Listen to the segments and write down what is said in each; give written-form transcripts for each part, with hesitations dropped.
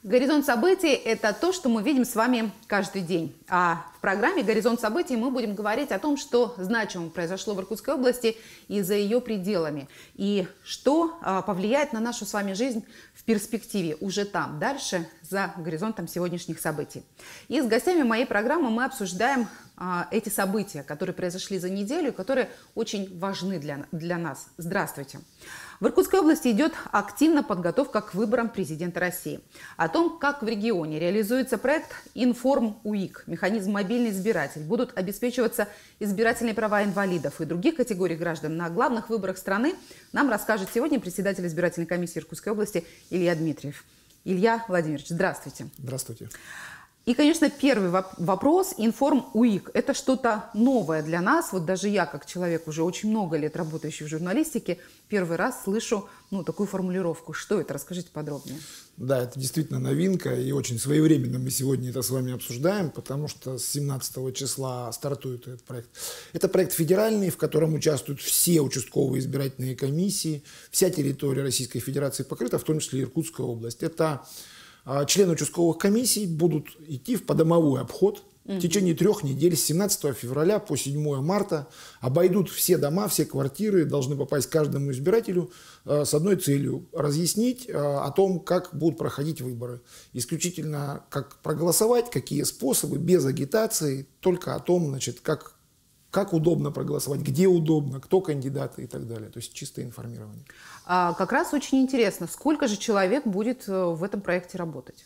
Горизонт событий – это то, что мы видим с вами каждый день. А в программе «Горизонт событий» мы будем говорить о том, что значимо произошло в Иркутской области и за ее пределами. И что повлияет на нашу с вами жизнь в перспективе, уже там, дальше, за горизонтом сегодняшних событий. И с гостями моей программы мы обсуждаем эти события, которые произошли за неделю и которые очень важны для нас. Здравствуйте. В Иркутской области идет активная подготовка к выборам президента России. О том, как в регионе реализуется проект «Информ-УИК», механизм «Мобильный избиратель», будут обеспечиваться избирательные права инвалидов и других категорий граждан на главных выборах страны, нам расскажет сегодня председатель избирательной комиссии Иркутской области Илья Дмитриев. Илья Владимирович, здравствуйте. Здравствуйте. И, конечно, первый вопрос. Информ-УИК – это что-то новое для нас. Вот даже я, как человек, уже очень много лет работающий в журналистике, первый раз слышу такую формулировку. Что это? Расскажите подробнее. Да, это действительно новинка, и очень своевременно мы сегодня это с вами обсуждаем, потому что с 17 числа стартует этот проект. Это проект федеральный, в котором участвуют все участковые избирательные комиссии, вся территория Российской Федерации покрыта, в том числе и Иркутская область. Это члены участковых комиссий будут идти в подомовой обход в течение 3 недель, с 17 февраля по 7 марта, обойдут все дома, все квартиры, должны попасть каждому избирателю с одной целью – разъяснить о том, как будут проходить выборы. Исключительно как проголосовать, какие способы, без агитации, только о том, значит, как удобно проголосовать, где удобно, кто кандидаты и так далее. То есть чистое информирование. Как раз очень интересно, сколько же человек будет в этом проекте работать?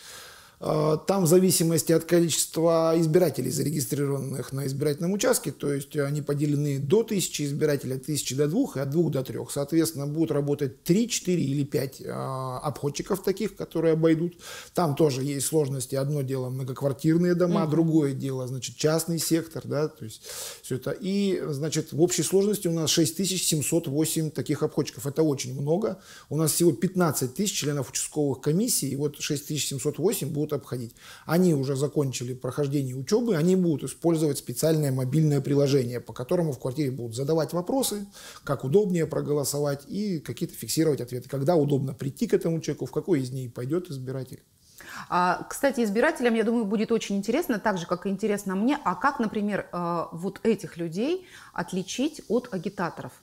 Там в зависимости от количества избирателей, зарегистрированных на избирательном участке, то есть они поделены до 1000 избирателей, от 1000 до 2 и от 2 до 3. Соответственно, будут работать 3, 4 или 5 обходчиков таких, которые обойдут. Там тоже есть сложности. Одно дело многоквартирные дома, другое дело, значит, частный сектор, да, то есть все это. И, значит, в общей сложности у нас 6708 таких обходчиков. Это очень много. У нас всего 15 тысяч членов участковых комиссий, и вот 6708 будут обходить. Они уже закончили прохождение учебы, они будут использовать специальное мобильное приложение, по которому в квартире будут задавать вопросы, как удобнее проголосовать и какие-то фиксировать ответы, когда удобно прийти к этому человеку, в какой из дней пойдет избиратель. Кстати, избирателям, я думаю, будет очень интересно, так же, как и интересно мне, а как, например, вот этих людей отличить от агитаторов?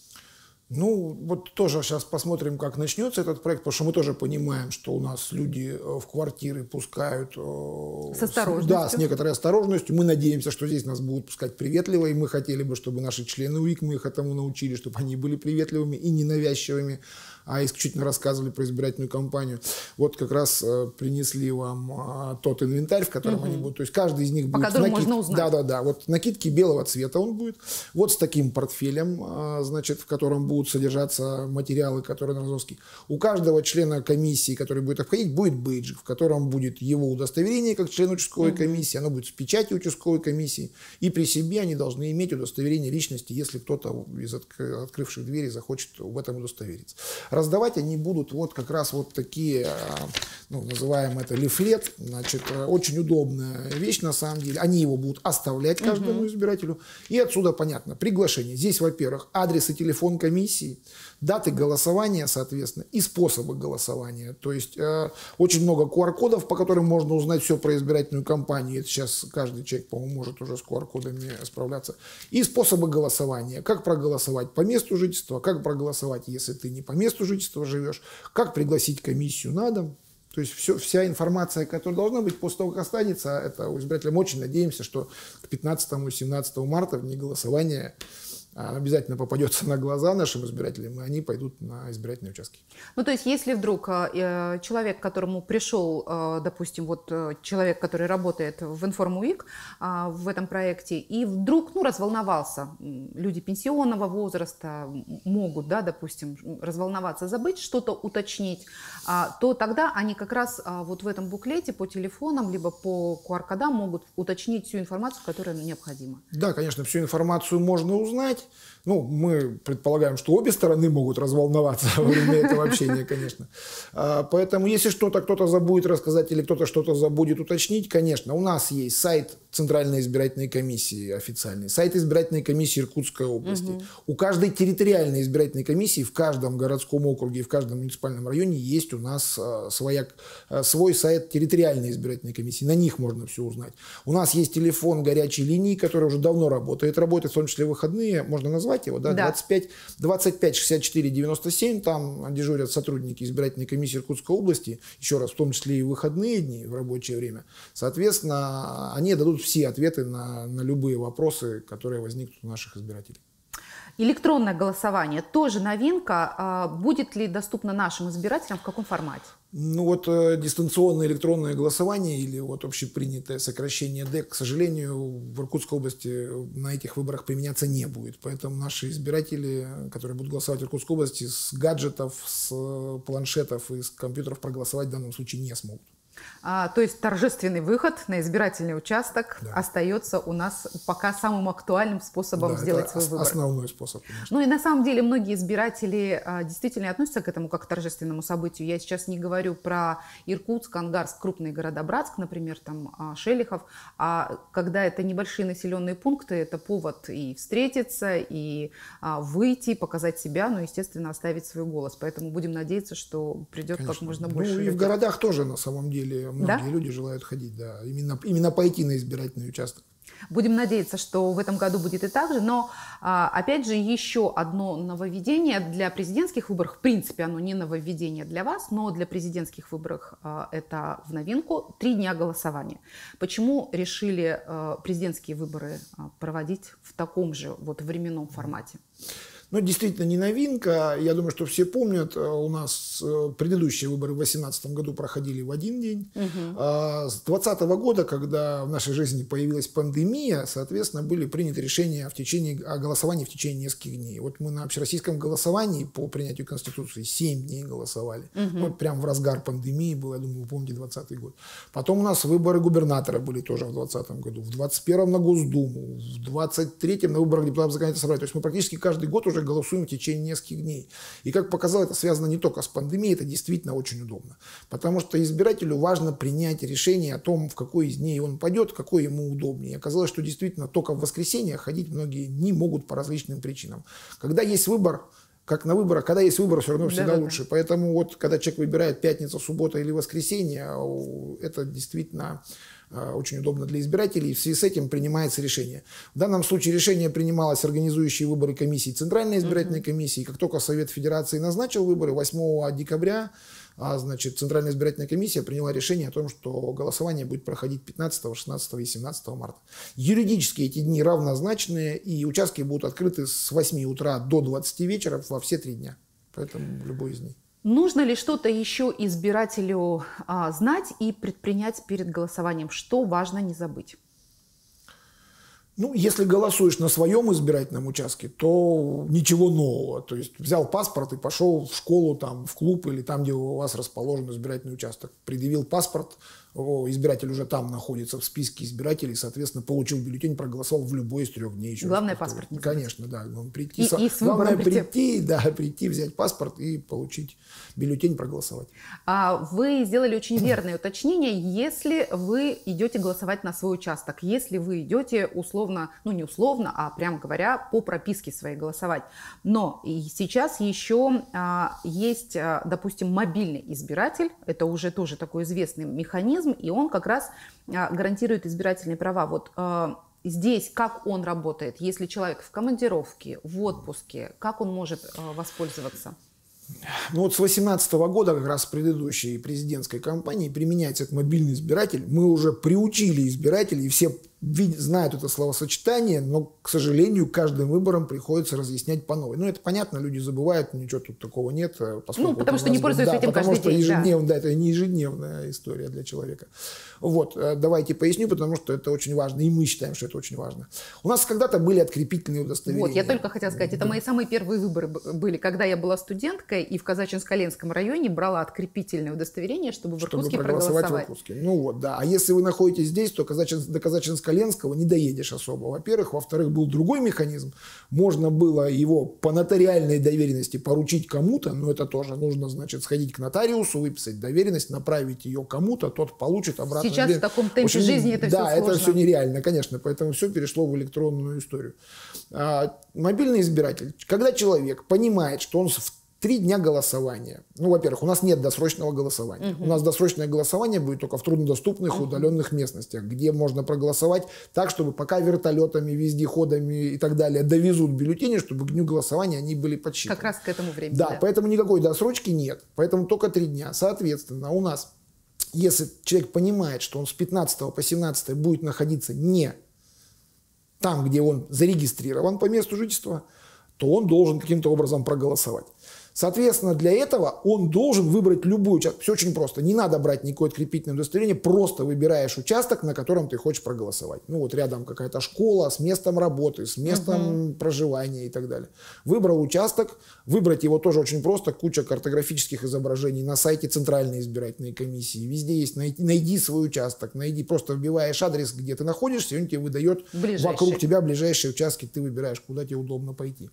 Ну, вот тоже сейчас посмотрим, как начнется этот проект, потому что мы тоже понимаем, что у нас люди в квартиры пускают с осторожностью. Да, с некоторой осторожностью. Мы надеемся, что здесь нас будут пускать приветливо, и мы хотели бы, чтобы наши члены УИК, мы их этому научили, чтобы они были приветливыми и ненавязчивыми, а исключительно рассказывали про избирательную кампанию. Вот как раз принесли вам тот инвентарь, в котором они будут. То есть каждый из них будет... По которому можно узнать. Да. Вот накидки белого цвета он будет. Вот с таким портфелем, значит, в котором будут содержаться материалы, которые на розыске. У каждого члена комиссии, который будет обходить, будет бейджик, в котором будет его удостоверение как член участковой комиссии, оно будет с печатью участковой комиссии, и при себе они должны иметь удостоверение личности, если кто-то из открывших двери захочет в этом удостовериться. Раздавать они будут вот как раз вот такие, называем это лифлет, значит, очень удобная вещь на самом деле. Они его будут оставлять каждому избирателю. И отсюда понятно, приглашение. Здесь, во-первых, адрес и телефон комиссии, даты голосования, соответственно, и способы голосования. То есть очень много QR-кодов, по которым можно узнать все про избирательную кампанию. Это сейчас каждый человек, по-моему, может уже с QR-кодами справляться. И способы голосования. Как проголосовать по месту жительства, как проголосовать, если ты не по месту жительства живешь, как пригласить комиссию на дом. То есть вся информация, которая должна быть после того, как останется, это у избирателя. Мы очень надеемся, что к 15-17 марта, в дни голосования, обязательно попадется на глаза нашим избирателям, и они пойдут на избирательные участки. Ну, то есть, если вдруг человек, к которому пришел, допустим, вот человек, который работает в Информ-УИК в этом проекте, и вдруг, разволновался, люди пенсионного возраста могут, да, допустим, разволноваться, забыть что-то уточнить, то тогда они как раз вот в этом буклете по телефонам, либо по QR-кодам могут уточнить всю информацию, которая необходима. Да, конечно, всю информацию можно узнать. Ну, мы предполагаем, что обе стороны могут разволноваться во время этого общения, конечно. Поэтому, если что-то кто-то забудет рассказать или кто-то что-то забудет уточнить, конечно, у нас есть сайт Центральной избирательной комиссии официальный, сайт избирательной комиссии Иркутской области. У каждой территориальной избирательной комиссии в каждом городском округе и в каждом муниципальном районе есть у нас свой сайт территориальной избирательной комиссии. На них можно все узнать. У нас есть телефон горячей линии, который уже давно работает в том числе в выходные. Можно назвать его, да? 25 64 97. Там дежурят сотрудники избирательной комиссии Иркутской области. Еще раз, в том числе и в выходные дни, в рабочее время. Соответственно, они дадут все ответы на любые вопросы, которые возникнут у наших избирателей. Электронное голосование тоже новинка. Будет ли доступно нашим избирателям, в каком формате? Ну вот дистанционное электронное голосование или вот общепринятое сокращение ДЭК, к сожалению, в Иркутской области на этих выборах применяться не будет. Поэтому наши избиратели, которые будут голосовать в Иркутской области, с гаджетов, с планшетов и с компьютеров проголосовать в данном случае не смогут. То есть торжественный выход на избирательный участок остается у нас пока самым актуальным способом сделать свой выбор. Основной способ, конечно. Ну и на самом деле многие избиратели действительно относятся к этому как к торжественному событию. Я сейчас не говорю про Иркутск, Ангарск, крупные города, Братск, например, там Шелихов. А когда это небольшие населенные пункты, это повод и встретиться, и выйти, показать себя, но, естественно, оставить свой голос. Поэтому будем надеяться, что придет как можно больше людей. Ну и в городах тоже, на самом деле, многие люди желают ходить, именно пойти на избирательный участок. Будем надеяться, что в этом году будет и так же, но, опять же, еще одно нововведение для президентских выборов, в принципе, оно не нововведение для вас, но для президентских выборов это в новинку, 3 дня голосования. Почему решили президентские выборы проводить в таком же вот временном формате? Ну, действительно, не новинка. Я думаю, что все помнят, у нас предыдущие выборы в 2018 году проходили в один день. С 2020 года, когда в нашей жизни появилась пандемия, соответственно, были приняты решения о голосовании в течение нескольких дней. Вот мы на общероссийском голосовании по принятию Конституции 7 дней голосовали. Вот прям в разгар пандемии был, я думаю, вы помните, 2020 год. Потом у нас выборы губернатора были тоже в 2020 году, в 2021 на Госдуму, в 2023 на выборах депутатов законодательного собрания. То есть мы практически каждый год уже голосуем в течение нескольких дней. И, как показало, это связано не только с пандемией, это действительно очень удобно. Потому что избирателю важно принять решение о том, в какой из дней он пойдет, какой ему удобнее. И оказалось, что действительно только в воскресенье ходить многие не могут по различным причинам. Когда есть выбор, как на выборах, когда есть выбор, все равно всегда лучше. Поэтому вот, когда человек выбирает пятница, суббота или воскресенье, это действительно очень удобно для избирателей, и в связи с этим принимается решение. В данном случае решение принималось организующей выборы комиссии Центральной избирательной комиссии. Как только Совет Федерации назначил выборы, 8 декабря Центральная избирательная комиссия приняла решение о том, что голосование будет проходить 15, 16 и 17 марта. Юридически эти дни равнозначные, и участки будут открыты с 8 утра до 20 вечера во все 3 дня. Поэтому в любой из них. Нужно ли что-то еще избирателю знать и предпринять перед голосованием? Что важно не забыть? Ну, если голосуешь на своем избирательном участке, то ничего нового. То есть взял паспорт и пошел в школу, там, в клуб или там, где у вас расположен избирательный участок. Предъявил паспорт, избиратель уже там находится в списке избирателей, соответственно, получил бюллетень, проголосовал в любой из 3 дней. Еще главное паспорт не забыть. Конечно, да. Главное прийти, взять паспорт и получить бюллетень, проголосовать. Вы сделали очень верное уточнение. Если вы идете голосовать на свой участок, если вы идете условно, ну не условно, а прямо говоря, по прописке своей голосовать. Но и сейчас еще есть, допустим, мобильный избиратель. Это уже тоже такой известный механизм, и он как раз гарантирует избирательные права. Вот здесь как он работает, если человек в командировке, в отпуске, как он может воспользоваться? Ну вот с 2018 года, как раз с предыдущей президентской кампании, применяется этот мобильный избиратель. Мы уже приучили избирателей, и все знают это словосочетание, но, к сожалению, каждым выбором приходится разъяснять по новой. Ну, это понятно, люди забывают, ничего тут такого нет. Ну, потому что не пользуются этим каждый день. Да, это не ежедневная история для человека. Вот, давайте поясню, потому что это очень важно, и мы считаем, что это очень важно. У нас когда-то были открепительные удостоверения. Вот, я только хотела сказать, это мои самые первые выборы были, когда я была студенткой и в Казачинско-Ленском районе брала открепительное удостоверение, чтобы в Иркутске проголосовать. В Иркутске. Ну вот, да. А если вы находитесь здесь, то до Казачинска Казанского-Ленского не доедешь особо, во-первых. Во-вторых, был другой механизм. Можно было его по нотариальной доверенности поручить кому-то, но это тоже нужно, значит, сходить к нотариусу, выписать доверенность, направить ее кому-то, тот получит обратно. Сейчас в таком темпе жизни это все сложно. Да, это все нереально, конечно, поэтому все перешло в электронную историю. Мобильный избиратель. Когда человек понимает, что он в 3 дня голосования. Ну, во-первых, у нас нет досрочного голосования. У нас досрочное голосование будет только в труднодоступных, удаленных местностях, где можно проголосовать так, чтобы пока вертолетами, вездеходами и так далее довезут бюллетени, чтобы к дню голосования они были подсчитаны. Как раз к этому времени. Да, поэтому никакой досрочки нет. Поэтому только 3 дня. Соответственно, у нас, если человек понимает, что он с 15 по 17 будет находиться не там, где он зарегистрирован по месту жительства, то он должен каким-то образом проголосовать. Соответственно, для этого он должен выбрать любой участок. Все очень просто. Не надо брать никакое открепительное удостоверение, просто выбираешь участок, на котором ты хочешь проголосовать. Ну вот рядом какая-то школа с местом работы, с местом проживания и так далее. Выбрал участок, выбрать его тоже очень просто. Куча картографических изображений на сайте Центральной избирательной комиссии. Везде есть найди свой участок, просто вбиваешь адрес, где ты находишься, и он тебе выдает вокруг тебя ближайшие участки, ты выбираешь, куда тебе удобно пойти.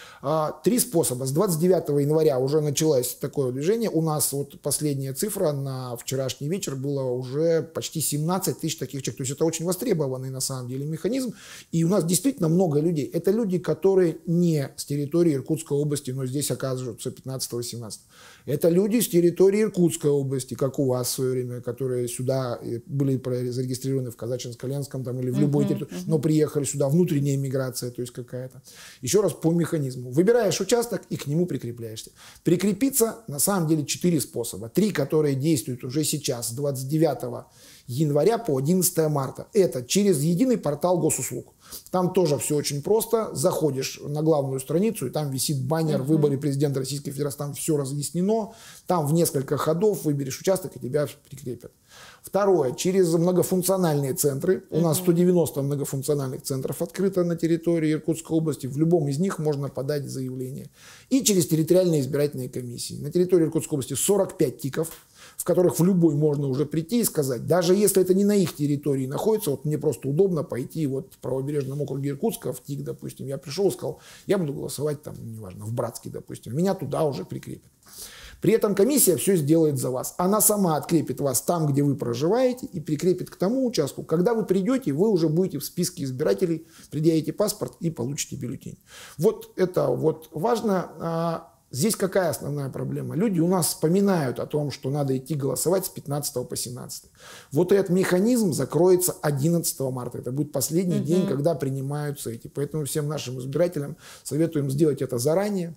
3 способа. С 29 января уже началось такое движение. У нас вот последняя цифра на вчерашний вечер было уже почти 17 тысяч таких человек. То есть это очень востребованный на самом деле механизм. И у нас действительно много людей. Это люди, которые не с территории Иркутской области, но здесь оказываются 15-17. Это люди с территории Иркутской области, как у вас в свое время, которые сюда были зарегистрированы в Казачинско-Ленском там, или в любой территории, но приехали сюда, внутренняя миграция, то есть какая-то. Еще раз по механизму. Выбираешь участок и к нему прикрепляешься. Прикрепиться на самом деле 4 способа. 3, которые действуют уже сейчас, с 29 января по 11 марта. Это через единый портал госуслуг. Там тоже все очень просто. Заходишь на главную страницу, и там висит баннер «Выборы президента Российской Федерации». Там все разъяснено. Там в несколько ходов выберешь участок, и тебя прикрепят. Второе. Через многофункциональные центры. У нас 190 многофункциональных центров открыто на территории Иркутской области. В любом из них можно подать заявление. И через территориальные избирательные комиссии. На территории Иркутской области 45 ТИКов, в которых в любой можно уже прийти и сказать, даже если это не на их территории находится, вот мне просто удобно пойти вот в правобережном округе Иркутска, в ТИК, допустим, я пришел и сказал, я буду голосовать там, неважно, в Братске, допустим, меня туда уже прикрепят. При этом комиссия все сделает за вас. Она сама открепит вас там, где вы проживаете, и прикрепит к тому участку. Когда вы придете, вы уже будете в списке избирателей, предъявите паспорт и получите бюллетень. Вот это вот важно. Здесь какая основная проблема? Люди у нас вспоминают о том, что надо идти голосовать с 15 по 17. Вот этот механизм закроется 11 марта. Это будет последний день, когда принимаются эти. Поэтому всем нашим избирателям советуем сделать это заранее.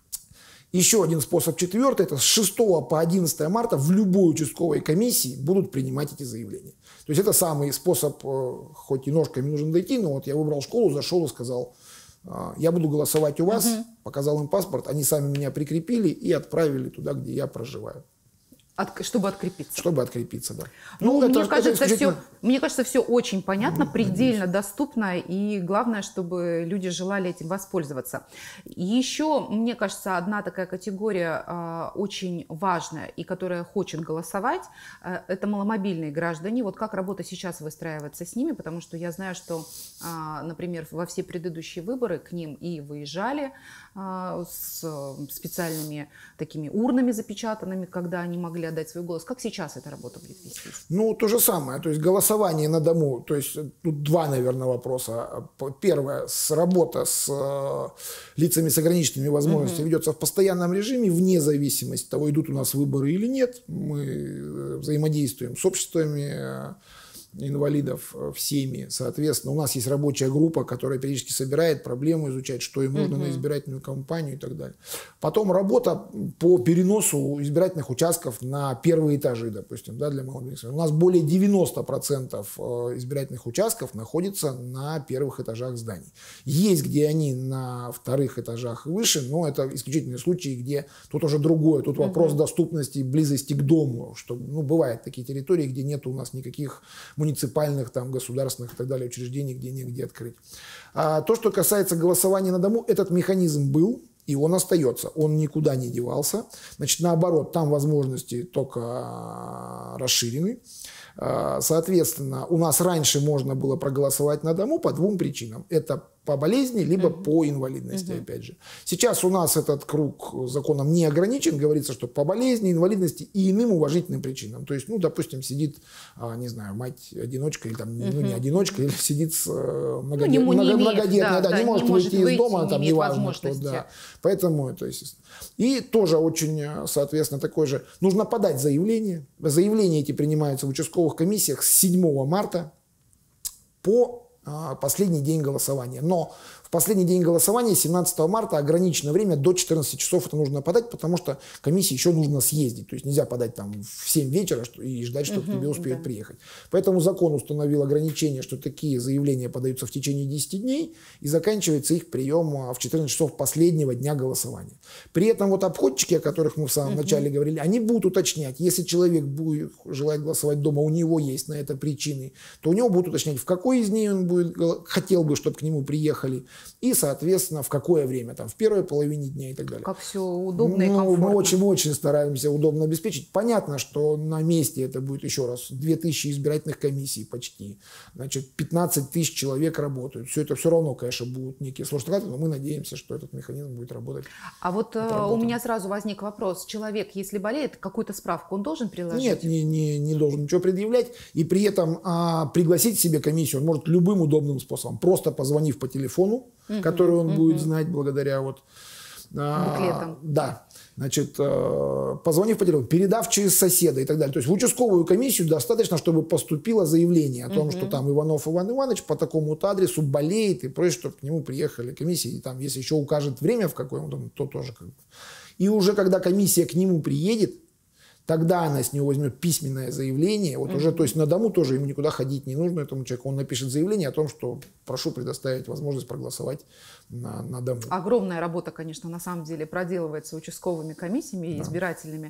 Еще один способ, 4-й, это с 6 по 11 марта в любой участковой комиссии будут принимать эти заявления. То есть это самый способ, хоть и ножками нужно дойти, но вот я выбрал школу, зашел и сказал, я буду голосовать у вас, показал им паспорт, они сами меня прикрепили и отправили туда, где я проживаю. Чтобы открепиться. Чтобы открепиться, да. Мне кажется, все очень понятно, предельно доступно, и главное, чтобы люди желали этим воспользоваться. Еще, мне кажется, одна такая категория очень важная, и которая хочет голосовать, это маломобильные граждане. Вот как работа сейчас выстраивается с ними, потому что я знаю, что, например, во все предыдущие выборы к ним и выезжали с специальными такими урнами запечатанными, когда они могли отдать свой голос. Как сейчас эта работа будет вестись? Ну, то же самое. То есть голосование на дому. То есть тут 2, наверное, вопроса. Первое. Работа с лицами с ограниченными возможностями ведется в постоянном режиме, вне зависимости от того, идут у нас выборы или нет. Мы взаимодействуем с обществами инвалидов, всеми. Соответственно, у нас есть рабочая группа, которая периодически собирает проблему, изучает, что им нужно на избирательную кампанию и так далее. Потом работа по переносу избирательных участков на первые этажи, допустим, да, для молодых. У нас более 90% избирательных участков находится на первых этажах зданий. Есть, где они на вторых этажах и выше, но это исключительные случаи, где тут уже другое. Тут вопрос доступности, близости к дому. Что, бывают такие территории, где нет у нас никаких муниципальных, там, государственных и так далее учреждений, где негде открыть. А то, что касается голосования на дому, этот механизм был. И он остается, он никуда не девался. Значит, наоборот, там возможности только расширены. Соответственно, у нас раньше можно было проголосовать на дому по двум причинам. Это по болезни, либо по инвалидности, опять же. Сейчас у нас этот круг законом не ограничен. Говорится, что по болезни, инвалидности и иным уважительным причинам. То есть, ну, допустим, сидит, не знаю, мать-одиночка, или там, ну, не одиночка, или сидит многодетная, да, не может выйти из дома, там, неважно, что, да. Поэтому это, естественно. И тоже очень, соответственно, такое же. Нужно подать заявление. Заявления эти принимаются в участковых комиссиях с 7 марта по последний день голосования. Но в последний день голосования, 17 марта, ограничено время до 14 часов это нужно подать, потому что комиссии еще нужно съездить. То есть нельзя подать там в 7 вечера и ждать, что к тебе успеют приехать. Поэтому закон установил ограничение, что такие заявления подаются в течение 10 дней и заканчивается их прием в 14 часов последнего дня голосования. При этом вот обходчики, о которых мы в самом начале говорили, они будут уточнять, если человек будет желать голосовать дома, у него есть на это причины, то у него будут уточнять, в какой из дней он хотел бы, чтобы к нему приехали, и, соответственно, в какое время, там, в первой половине дня и так далее. Как все удобно и комфортно. Мы очень стараемся удобно обеспечить. Понятно, что на месте это будет, еще раз, 2000 избирательных комиссий почти. Значит, 15 тысяч человек работают. Все это все равно, конечно, будут некие сложности, но мы надеемся, что этот механизм будет работать. А вот у меня сразу возник вопрос. Человек, если болеет, какую-то справку он должен приложить? Нет, не должен ничего предъявлять. И при этом пригласить себе комиссию он может любым удобным способом. Просто позвонив по телефону, который он будет знать благодаря вот... буклетам. Да. Значит, позвонив по телефону, передав через соседа и так далее. То есть в участковую комиссию достаточно, чтобы поступило заявление о том, что там Иванов Иван Иванович по такому-то адресу болеет и просит, чтобы к нему приехали комиссии. И там, если еще укажет время, в какое он, то тоже как бы. И уже когда комиссия к нему приедет, тогда она с него возьмет письменное заявление. Вот уже, то есть на дому тоже им никуда ходить не нужно этому человеку. Он напишет заявление о том, что прошу предоставить возможность проголосовать на дому. Огромная работа, конечно, на самом деле проделывается участковыми комиссиями и избирательными.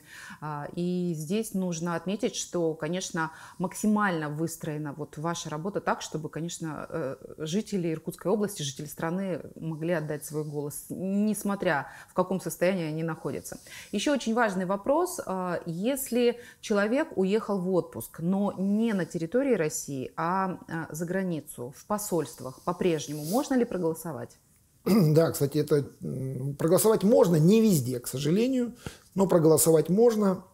И здесь нужно отметить, что, конечно, максимально выстроена вот ваша работа так, чтобы, конечно, жители Иркутской области, жители страны могли отдать свой голос, несмотря в каком состоянии они находятся. Еще очень важный вопрос. Если человек уехал в отпуск, но не на территории России, а за границу, в посольствах, по-прежнему, можно ли проголосовать? Да, кстати, это проголосовать можно, не везде, к сожалению, но проголосовать можно.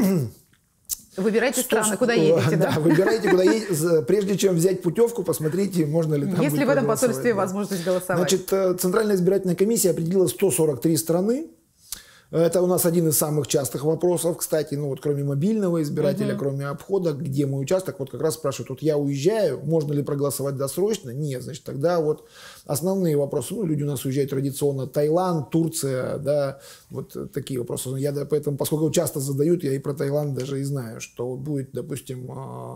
Выбирайте страны, куда едете, да? Да, выбирайте, куда едете. Прежде чем взять путевку, посмотрите, можно ли там есть ли в этом посольстве возможность голосовать. Значит, Центральная избирательная комиссия определила 143 страны. Это у нас один из самых частых вопросов, кстати, ну вот кроме мобильного избирателя, кроме обхода, где мой участок, вот как раз спрашивают, вот я уезжаю, можно ли проголосовать досрочно? Нет, значит, тогда вот основные вопросы, ну люди у нас уезжают традиционно, Таиланд, Турция, да, вот такие вопросы. Я поэтому, поскольку часто задают, я и про Таиланд даже и знаю, что будет, допустим,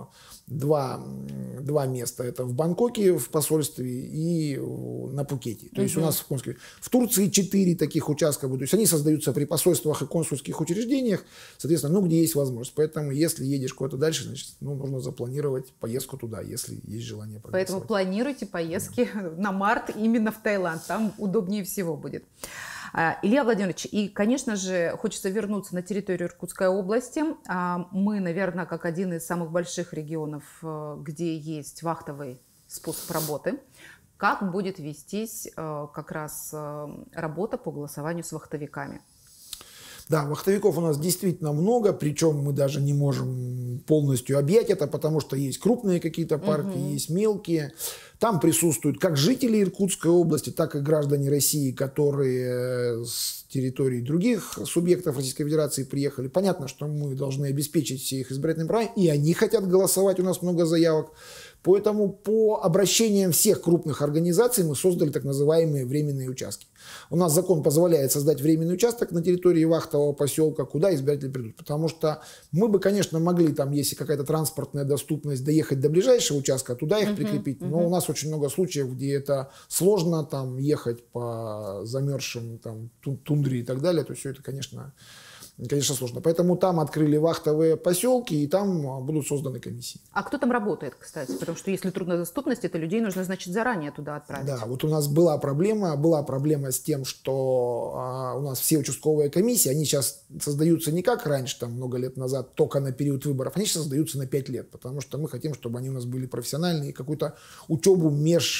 два места, это в Бангкоке в посольстве и на Пхукете. То есть у нас в Турции 4 таких участка будут, то есть они создаются при посольствах и консульских учреждениях, соответственно, ну, где есть возможность. Поэтому, если едешь куда-то дальше, значит, ну, нужно запланировать поездку туда, если есть желание проголосовать. Поэтому планируйте поездки на март именно в Таиланд, там удобнее всего будет. Илья Владимирович, и, конечно же, хочется вернуться на территорию Иркутской области. Мы, наверное, как один из самых больших регионов, где есть вахтовый способ работы. Как будет вестись как раз работа по голосованию с вахтовиками? Да, вахтовиков у нас действительно много, причем мы даже не можем полностью объять это, потому что есть крупные какие-то партии, есть мелкие. Там присутствуют как жители Иркутской области, так и граждане России, которые с территории других субъектов Российской Федерации приехали. Понятно, что мы должны обеспечить все их избирательные права, и они хотят голосовать, у нас много заявок. Поэтому по обращениям всех крупных организаций мы создали так называемые временные участки. У нас закон позволяет создать временный участок на территории вахтового поселка, куда избиратели придут. Потому что мы бы, конечно, могли, там, если какая-то транспортная доступность, доехать до ближайшего участка, туда их прикрепить. Но у нас очень много случаев, где это сложно, там, ехать по замерзшим там, тундре и так далее. То есть все это, конечно, Конечно, сложно. Поэтому там открыли вахтовые поселки, и там будут созданы комиссии. А кто там работает, кстати? Потому что если труднодоступность, это людей нужно, значит, заранее туда отправить. Да, вот у нас была проблема с тем, что у нас все участковые комиссии, они сейчас создаются не как раньше, там много лет назад, только на период выборов, они сейчас создаются на 5 лет, потому что мы хотим, чтобы они у нас были профессиональные, какую-то учебу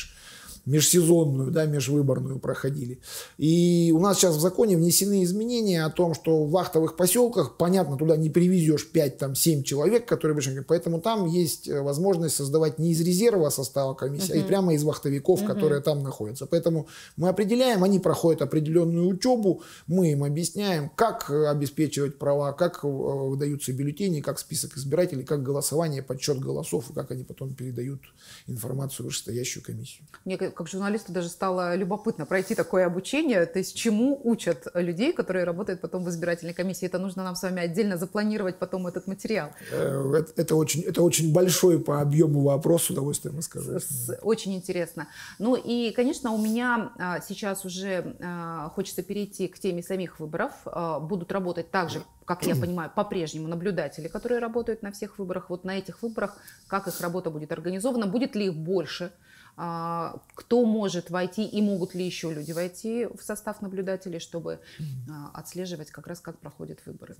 межсезонную, да, межвыборную проходили. И у нас сейчас в законе внесены изменения о том, что в вахтовых поселках, понятно, туда не привезешь 5-7 человек, которые бы... Поэтому там есть возможность создавать не из резерва состава комиссии, а и прямо из вахтовиков, которые там находятся. Поэтому мы определяем, они проходят определенную учебу, мы им объясняем, как обеспечивать права, как выдаются бюллетени, как список избирателей, как голосование, подсчет голосов, и как они потом передают информацию в вышестоящую комиссию. Мне как журналисту даже стало любопытно пройти такое обучение, то есть чему учат людей, которые работают потом в избирательной комиссии. Это нужно нам с вами отдельно запланировать потом этот материал. Это очень большой по объему вопрос, с удовольствием расскажу. Очень интересно. Ну и, конечно, у меня сейчас уже хочется перейти к теме самих выборов. Будут работать также, как я понимаю, по-прежнему наблюдатели, которые работают на всех выборах. Вот на этих выборах, как их работа будет организована, будет ли их больше? Кто может войти и могут ли еще люди войти в состав наблюдателей, чтобы отслеживать как раз, как проходят выборы?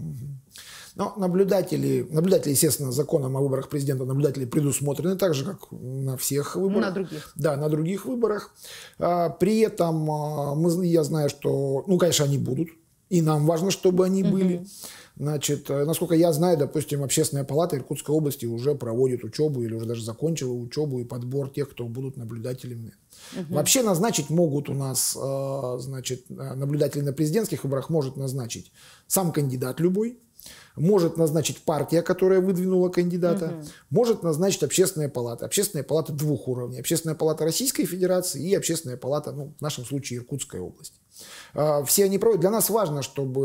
Но наблюдатели, естественно, законом о выборах президента наблюдатели предусмотрены так же, как на всех выборах. На других. Да, на других выборах. При этом я знаю, что, конечно, они будут, и нам важно, чтобы они были. Значит, насколько я знаю, допустим, Общественная палата Иркутской области уже проводит учебу или уже даже закончила учебу и подбор тех, кто будут наблюдателями. Вообще назначить могут у нас, наблюдатели на президентских выборах может назначить сам кандидат любой, может назначить партия, которая выдвинула кандидата, может назначить Общественная палата. Общественная палата двух уровней. Общественная палата Российской Федерации и Общественная палата, в нашем случае, Иркутской области. Все они проводят. Для нас важно,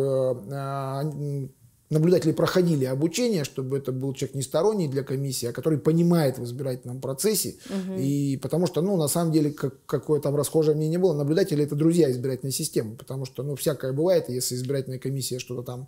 чтобы наблюдатели проходили обучение, чтобы это был человек не сторонний для комиссии, а который понимает в избирательном процессе. И потому что, на самом деле, какое там расхожее мнение было, наблюдатели — это друзья избирательной системы, потому что, всякое бывает, если избирательная комиссия что-то там,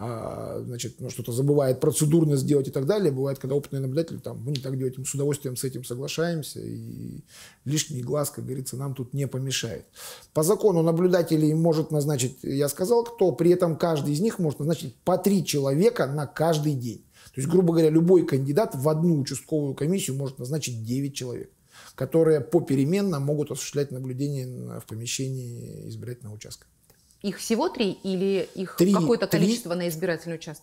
что-то забывает процедурно сделать и так далее, бывает, когда опытные наблюдатели вы не так делаете, мы с удовольствием с этим соглашаемся, и лишний глаз, как говорится, нам тут не помешает. По закону наблюдателей может назначить, я сказал, кто, при этом каждый из них может назначить по 3 человека на каждый день. То есть, грубо говоря, любой кандидат в одну участковую комиссию может назначить 9 человек, которые попеременно могут осуществлять наблюдение в помещении избирательного участка. Их всего 3 или их какое-то количество на избирательный участок?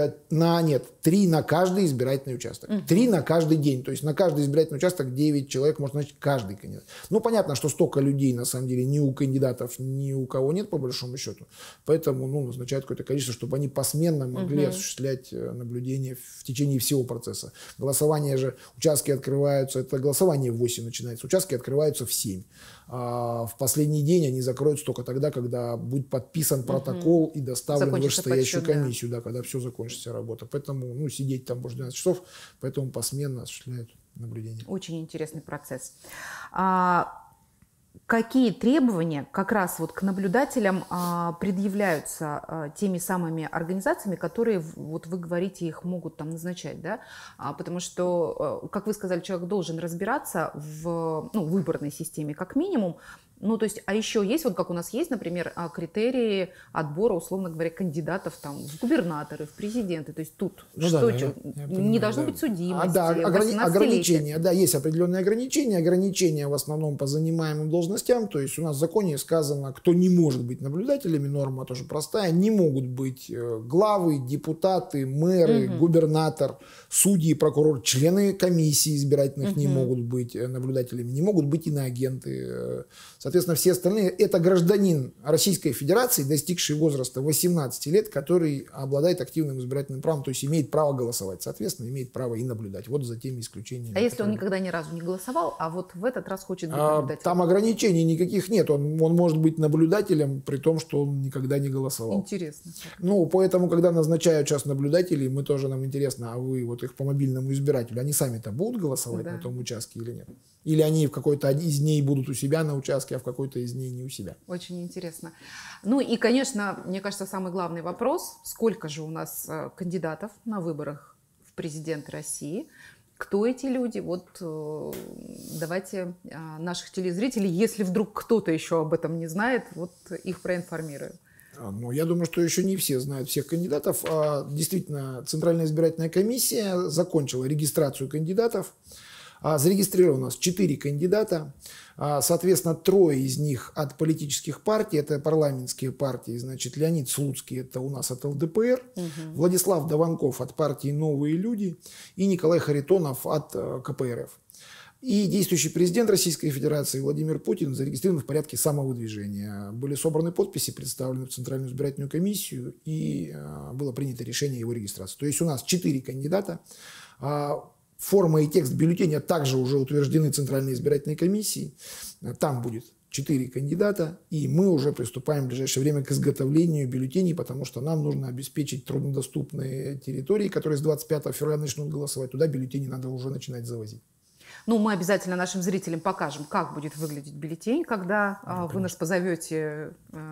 3 на каждый избирательный участок. 3 на каждый день. То есть на каждый избирательный участок 9 человек может назначить каждый кандидат. Понятно, что столько людей на самом деле ни у кандидатов, ни у кого нет, по большому счету. Поэтому назначают какое-то количество, чтобы они посменно могли осуществлять наблюдение в течение всего процесса. Голосование же, участки открываются, это голосование в 8 начинается, участки открываются в 7. А в последний день они закроются только тогда, когда будет подписан протокол и доставлен в вышестоящую комиссию, да, когда все закончится работа. Поэтому сидеть там больше 12 часов, поэтому посменно осуществляют наблюдение. Очень интересный процесс. Какие требования как раз к наблюдателям предъявляются теми самыми организациями, которые, вы говорите, их могут там назначать, да? Потому что, как вы сказали, человек должен разбираться в выборной системе как минимум. То есть, а еще есть, как у нас есть, например, критерии отбора, условно говоря, кандидатов в губернаторы, в президенты. То есть тут не должно быть судимости, ограничения. Да, есть определенные ограничения. Ограничения в основном по занимаемым должностям. То есть у нас в законе сказано, кто не может быть наблюдателями, норма тоже простая, не могут быть главы, депутаты, мэры, губернатор, судьи, прокурор, члены комиссии избирательных не могут быть наблюдателями, не могут быть иноагенты. Соответственно, все остальные – это гражданин Российской Федерации, достигший возраста 18 лет, который обладает активным избирательным правом, то есть имеет право голосовать, соответственно, имеет право и наблюдать. Вот за теми исключениями. А если он никогда ни разу не голосовал, а в этот раз хочет быть наблюдателем? Там ограничений никаких нет. Он может быть наблюдателем, при том, что он никогда не голосовал. Интересно. Поэтому, когда назначают сейчас наблюдателей, нам интересно, а вы их по мобильному избирателю, они сами-то будут голосовать на том участке или нет? Или они в какой-то из дней будут у себя на участке, а в какой-то из ней не у себя. Очень интересно. Ну и, конечно, мне кажется, самый главный вопрос, сколько же у нас кандидатов на выборах в президенты России? Кто эти люди? Вот давайте наших телезрителей, если вдруг кто-то еще об этом не знает, вот их проинформируем. Ну, я думаю, что еще не все знают всех кандидатов. Действительно, Центральная избирательная комиссия закончила регистрацию кандидатов. Зарегистрировано у нас 4 кандидата. Соответственно, 3 из них от политических партий. Это парламентские партии. Значит, Леонид Слуцкий, это у нас от ЛДПР. Владислав Даванков от партии «Новые люди». И Николай Харитонов от КПРФ. И действующий президент Российской Федерации Владимир Путин зарегистрирован в порядке самовыдвижения. Были собраны подписи, представлены в Центральную избирательную комиссию, и было принято решение его регистрации. То есть у нас 4 кандидата. Форма и текст бюллетеня также уже утверждены Центральной избирательной комиссией. Там будет 4 кандидата, и мы уже приступаем в ближайшее время к изготовлению бюллетеней, потому что нам нужно обеспечить труднодоступные территории, которые с 25 февраля начнут голосовать. Туда бюллетени надо уже начинать завозить. Ну, мы обязательно нашим зрителям покажем, как будет выглядеть бюллетень, когда вы нас позовете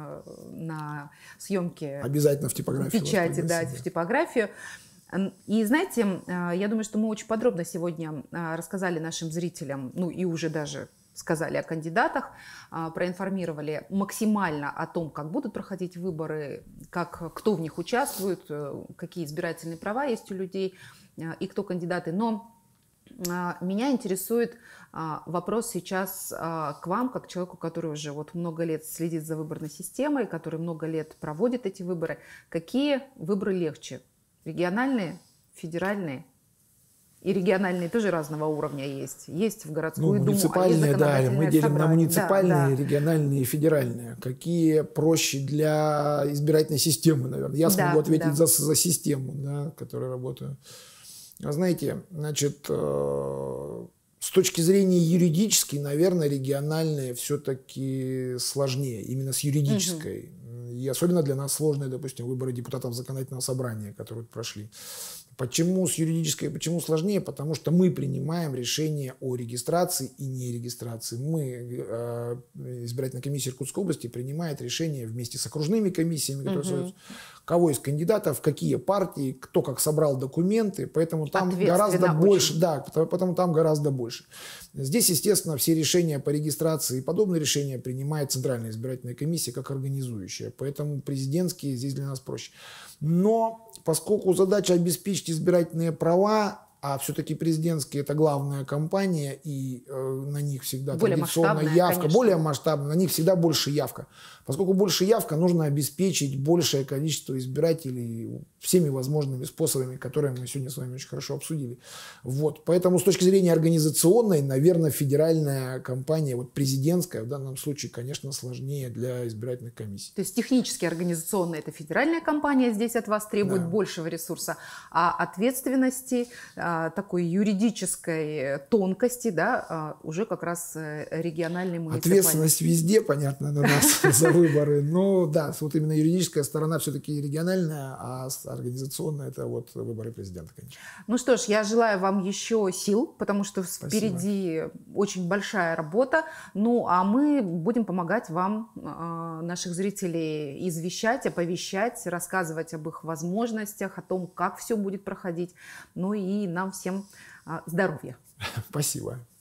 на съемки. Обязательно в типографию. Печати, да, в типографию. И знаете, я думаю, что мы очень подробно сегодня рассказали нашим зрителям, ну и уже даже сказали о кандидатах, проинформировали максимально о том, как будут проходить выборы, кто в них участвует, какие избирательные права есть у людей и кто кандидаты. Но меня интересует вопрос сейчас к вам, как человеку, который уже вот много лет следит за выборной системой, который много лет проводит эти выборы. Какие выборы легче? Региональные, федеральные? И региональные тоже разного уровня есть. Есть в городскую думу, муниципальные, да, мы делим на муниципальные, региональные и федеральные. Какие проще для избирательной системы, наверное? Я смогу ответить за систему, да, в которой работаю. Знаете, значит, с точки зрения юридической, наверное, региональные все-таки сложнее, именно с юридической. И особенно для нас сложные, допустим, выборы депутатов законодательного собрания, которые прошли. Почему с юридической, почему сложнее? Потому что мы принимаем решение о регистрации и нерегистрации. Избирательная комиссия Иркутской области принимает решение вместе с окружными комиссиями, которые создаются, кого из кандидатов, какие партии, кто как собрал документы. Поэтому там гораздо больше. Да, потому там гораздо больше. Здесь, естественно, все решения по регистрации и подобные решения принимает Центральная избирательная комиссия как организующая. Поэтому президентские здесь для нас проще. Но поскольку задача обеспечить избирательные права, а все-таки президентские — это главная кампания, и на них всегда более традиционная явка, конечно. Более масштабная, на них всегда больше явка. Поскольку больше явка, нужно обеспечить большее количество избирателей всеми возможными способами, которые мы сегодня с вами очень хорошо обсудили. Вот. Поэтому с точки зрения организационной, наверное, федеральная кампания, вот президентская, в данном случае, конечно, сложнее для избирательных комиссий. То есть технически организационная — это федеральная кампания, здесь от вас требует большего ресурса, а ответственности, такой юридической тонкости, да, уже как раз региональный муниципальный. Ответственность везде, понятно, на нас за выборы. Но да, вот именно юридическая сторона все-таки региональная, а организационная — это вот выборы президента, конечно. Ну что ж, я желаю вам еще сил, потому что впереди очень большая работа. Ну а мы будем помогать вам, наших зрителей, извещать, оповещать, рассказывать об их возможностях, о том, как все будет проходить. Ну и нам всем здоровья. Спасибо.